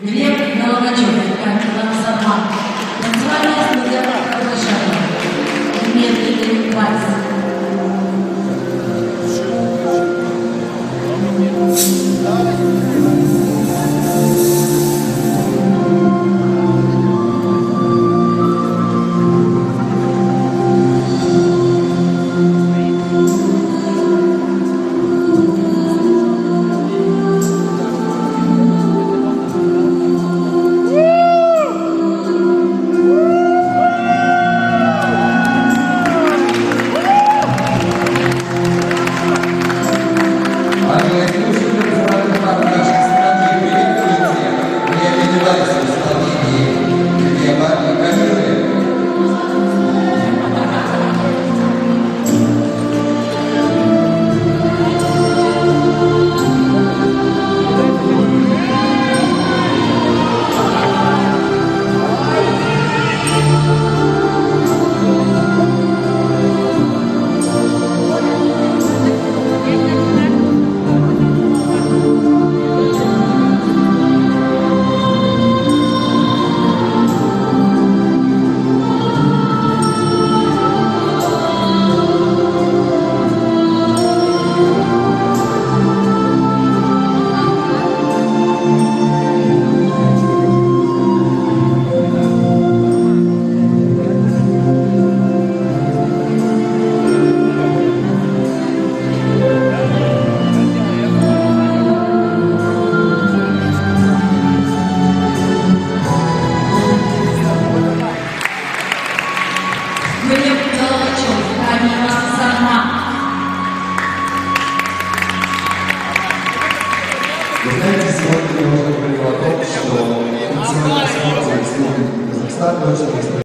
Глеб Головачев, Камила Сарман. Танцевальная студия Кабашева. Медленный вальс. Глеб Головачев, Камила Сарман. Вы знаете, сегодня я уже говорил о том, что национальный спорт Казахстана очень